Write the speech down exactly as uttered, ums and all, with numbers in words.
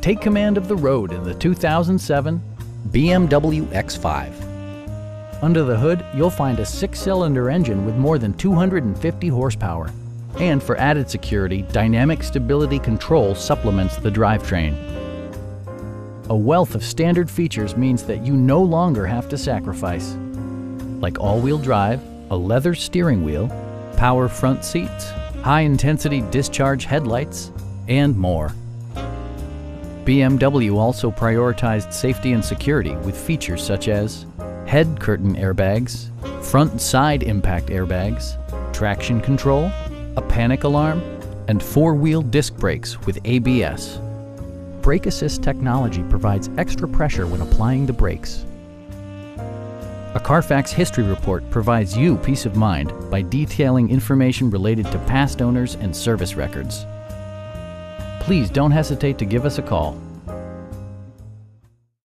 Take command of the road in the two thousand seven B M W X five. Under the hood, you'll find a six-cylinder engine with more than two hundred fifty horsepower. And for added security, dynamic stability control supplements the drivetrain. A wealth of standard features means that you no longer have to sacrifice, like all-wheel drive, a leather steering wheel, power front seats, high-intensity discharge headlights, and more. B M W also prioritized safety and security with features such as head curtain airbags, front and side impact airbags, traction control, a panic alarm, and four-wheel disc brakes with A B S. Brake Assist technology provides extra pressure when applying the brakes. A Carfax history report provides you peace of mind by detailing information related to past owners and service records. Please don't hesitate to give us a call.